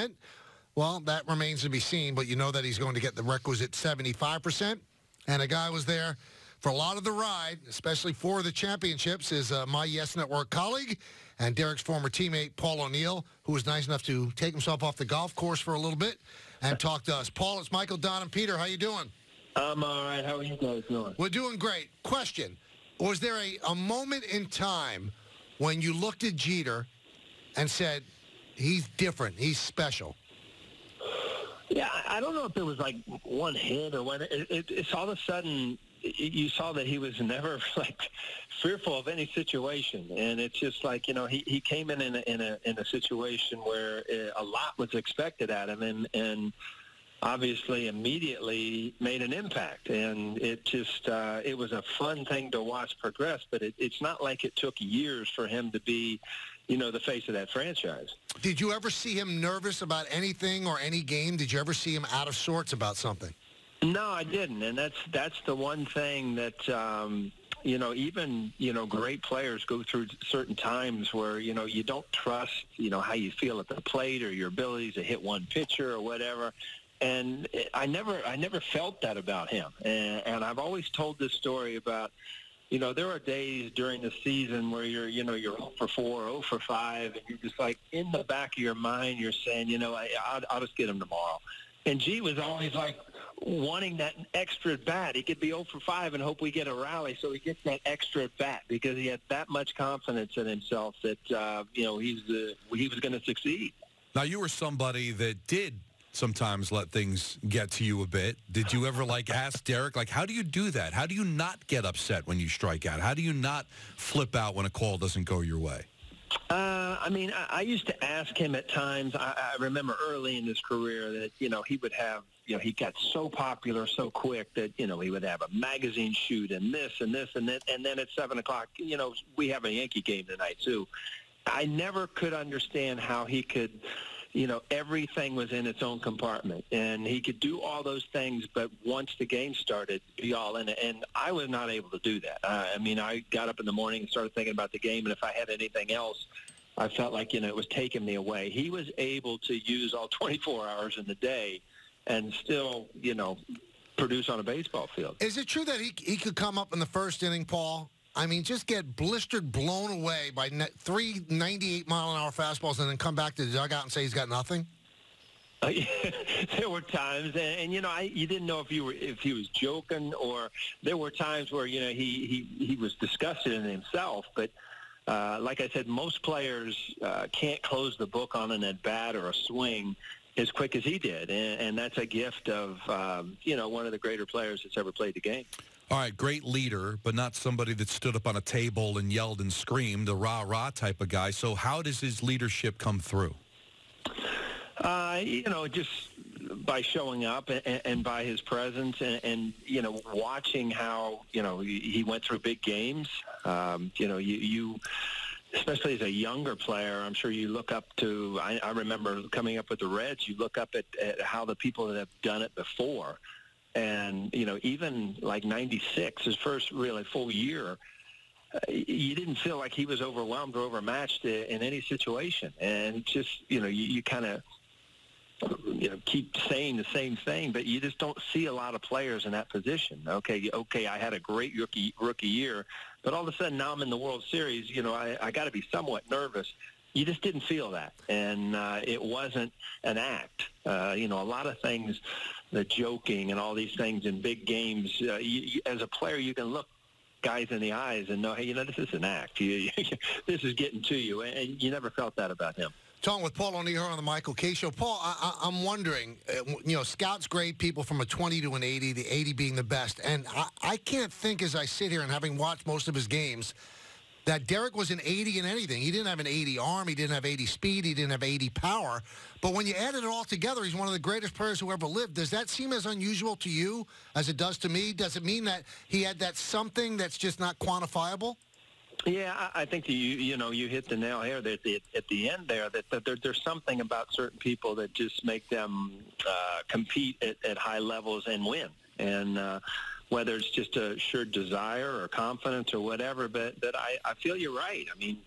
50%. Well, that remains to be seen, but you know that he's going to get the requisite 75%. And a guy was there for a lot of the ride, especially for the championships, is my Yes Network colleague and Derek's former teammate, Paul O'Neill, who was nice enough to take himself off the golf course for a little bit and talk to us. Paul, it's Michael, Don, and Peter. How you doing? I'm all right. How are you guys doing? We're doing great. Question, was there a moment in time when you looked at Jeter and said, he's different, he's special? Yeah, I don't know if it was like one hit or when it's all of a sudden you saw that he was never like fearful of any situation, and it's just like, you know, he came in a situation where a lot was expected at him, and obviously immediately made an impact, and it just it was a fun thing to watch progress. But it's not like it took years for him to be, you know, the face of that franchise. Did you ever see him nervous about anything or any game? Did you ever see him out of sorts about something? No, I didn't, and that's the one thing that you know, even, you know, great players go through certain times where, you know, you don't trust, you know, how you feel at the plate or your abilities to hit one pitcher or whatever. And I never felt that about him. And I've always told this story about, you know, there are days during the season where you're 0 for 4, 0 for 5, and you're just like, in the back of your mind, you're saying, you know, I'll just get him tomorrow. And G was always like wanting that extra at bat. He could be 0 for 5 and hope we get a rally, so he gets that extra at bat because he had that much confidence in himself that, you know, he was going to succeed. Now, you were somebody that did sometimes let things get to you a bit. Did you ever, like, ask Derek, like, how do you do that? How do you not get upset when you strike out? How do you not flip out when a call doesn't go your way? I mean, I used to ask him at times. I remember early in his career that, you know, he would have, you know, he got so popular so quick that, you know, he would have a magazine shoot and this and this and that. And then at 7 o'clock, you know, we have a Yankee game tonight, too. I never could understand how he could, you know, everything was in its own compartment, and he could do all those things, but once the game started, be all in it, and I was not able to do that. I mean, I got up in the morning and started thinking about the game, and if I had anything else, I felt like, you know, it was taking me away. He was able to use all 24 hours in the day and still, you know, produce on a baseball field. Is it true that he could come up in the first inning, Paul? I mean, just get blistered, blown away by 3 98-mile-an-hour fastballs and then come back to the dugout and say he's got nothing? There were times, and you know, you didn't know if he was joking, or there were times where, you know, he was disgusted in himself. But like I said, most players can't close the book on an at-bat or a swing as quick as he did, and that's a gift of you know, one of the greater players that's ever played the game. All right, great leader, but not somebody that stood up on a table and yelled and screamed, a rah-rah type of guy. So how does his leadership come through? You know, just by showing up and by his presence and, you know, watching how, you know, he went through big games. You know, you especially as a younger player, I'm sure you look up to, I remember coming up with the Reds, you look up at how the people that have done it before. And, you know, even like 96, his first really full year, you didn't feel like he was overwhelmed or overmatched in any situation. And just, you know, you kind of, you know, keep saying the same thing, but you just don't see a lot of players in that position. Okay, I had a great rookie year, but all of a sudden now I'm in the World Series. You know, I got to be somewhat nervous. You just didn't feel that, and it wasn't an act. You know, a lot of things, the joking and all these things in big games, as a player, you can look guys in the eyes and know, hey, you know, this is an act. This is getting to you, and you never felt that about him. Talking with Paul O'Neill on the Michael Kay Show. Paul, I'm wondering, you know, scouts grade people from a 20 to an 80, the 80 being the best, and I can't think as I sit here and having watched most of his games that Derek was an 80 in anything. He didn't have an 80 arm. He didn't have 80 speed. He didn't have 80 power. But when you add it all together, he's one of the greatest players who ever lived. Does that seem as unusual to you as it does to me? Does it mean that he had that something that's just not quantifiable? Yeah, I think you know, you hit the nail here at the end there, that there's something about certain people that just make them compete at high levels and win. And whether it's just a sheer desire or confidence or whatever, but I feel you're right. I mean,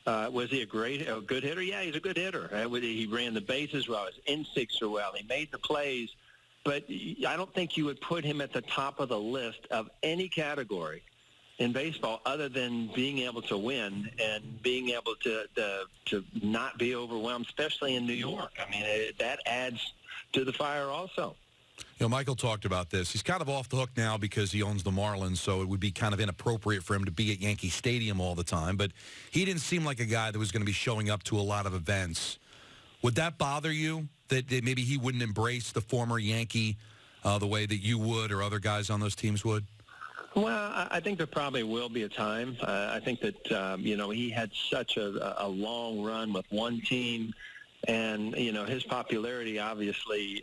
Was he a good hitter? Yeah, he's a good hitter. He ran the bases well. His instincts are well. He made the plays. But I don't think you would put him at the top of the list of any category in baseball other than being able to win and being able to not be overwhelmed, especially in New York. I mean, that adds to the fire also. You know, Michael talked about this. He's kind of off the hook now because he owns the Marlins, so it would be kind of inappropriate for him to be at Yankee Stadium all the time. But he didn't seem like a guy that was going to be showing up to a lot of events. Would that bother you, that maybe he wouldn't embrace the former Yankee the way that you would or other guys on those teams would? Well, I think there probably will be a time. I think that, he had such a long run with one team, and, his popularity obviously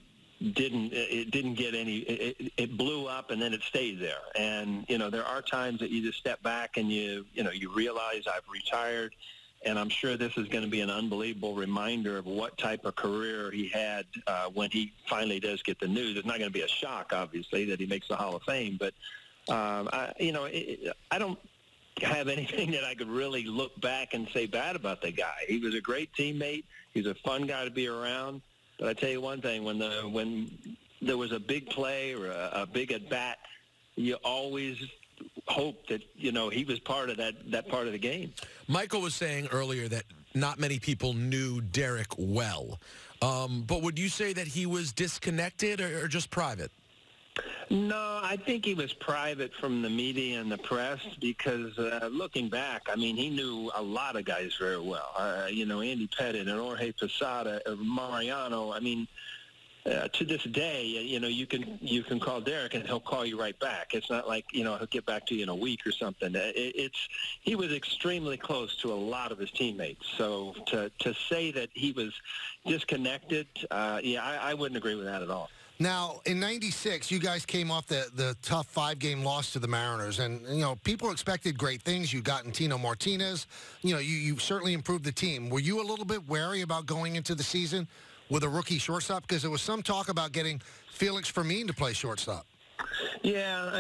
didn't get any, it blew up and then it stayed there. And, there are times that you just step back and you realize I've retired. And I'm sure this is going to be an unbelievable reminder of what type of career he had when he finally does get the news. It's not going to be a shock, obviously, that he makes the Hall of Fame. But, I don't have anything that I could really look back and say bad about the guy. He was a great teammate. He's a fun guy to be around. But I tell you one thing, when there was a big play or a big at-bat, you always hope that, he was part of that part of the game. Michael was saying earlier that not many people knew Derek well. But would you say that he was disconnected or just private? No, I think he was private from the media and the press because looking back, I mean, he knew a lot of guys very well. Andy Pettitte and Jorge Posada, Mariano. I mean, to this day, you can call Derek and he'll call you right back. It's not like, he'll get back to you in a week or something. He was extremely close to a lot of his teammates. So to say that he was disconnected, I wouldn't agree with that at all. Now, in '96, you guys came off the tough 5-game loss to the Mariners, and, people expected great things. You got Tino Martinez. You certainly improved the team. Were you a little bit wary about going into the season with a rookie shortstop? Because there was some talk about getting Felix Fermin to play shortstop. Yeah,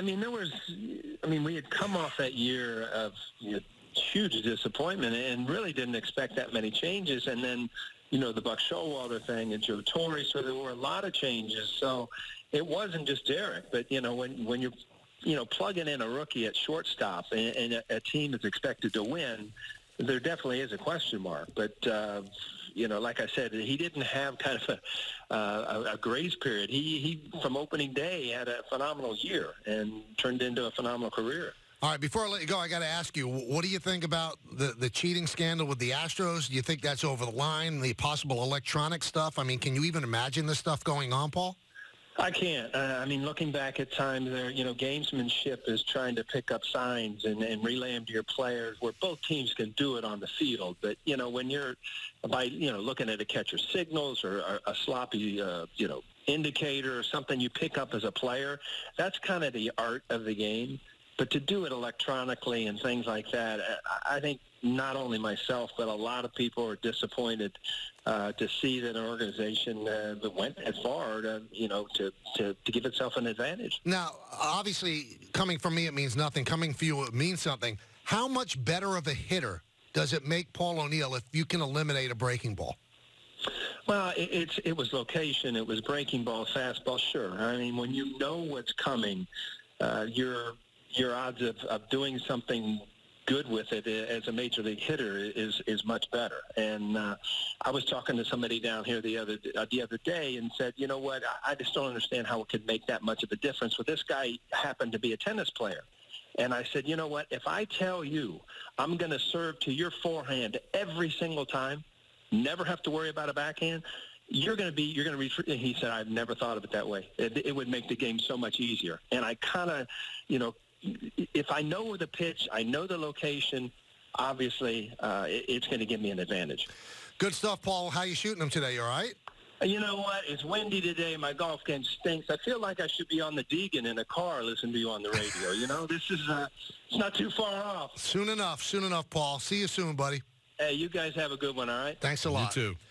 we had come off that year of huge disappointment and really didn't expect that many changes. And then, the Buck Showalter thing and Joe Torre, so there were a lot of changes. So it wasn't just Derek, but, when you're, plugging in a rookie at shortstop and a team is expected to win, there definitely is a question mark. But, like I said, he didn't have kind of a grace period. He from opening day, had a phenomenal year and turned into a phenomenal career. All right, before I let you go, I got to ask you, what do you think about the cheating scandal with the Astros? Do you think that's over the line, the possible electronic stuff? I mean, can you even imagine this stuff going on, Paul? I can't. Looking back at times there, gamesmanship is trying to pick up signs and relay them to your players where both teams can do it on the field. But, when you're looking at a catcher's signals or a sloppy, indicator or something you pick up as a player, that's kind of the art of the game. But to do it electronically and things like that, I think not only myself, but a lot of people are disappointed to see that an organization that went as far to give itself an advantage. Now, obviously, coming from me, it means nothing. Coming from you, it means something. How much better of a hitter does it make Paul O'Neill if you can eliminate a breaking ball? Well, it was location. It was breaking ball, fastball, sure. I mean, when you know what's coming, your odds of doing something good with it as a major league hitter is much better. And I was talking to somebody down here the other day and said, you know what, I just don't understand how it could make that much of a difference. Well, this guy happened to be a tennis player. And I said, you know what, if I tell you I'm going to serve to your forehand every single time, never have to worry about a backhand, you're going to reach. He said, I've never thought of it that way. It would make the game so much easier. And I kind of, if I know the pitch, I know the location, obviously it's going to give me an advantage. Good stuff, Paul. How you shooting them today? You all right? You know what? It's windy today. My golf game stinks. I feel like I should be on the Deegan in a car listening to you on the radio. This is it's not too far off. Soon enough, Paul. See you soon, buddy. Hey, you guys have a good one, all right? Thanks a lot. You too.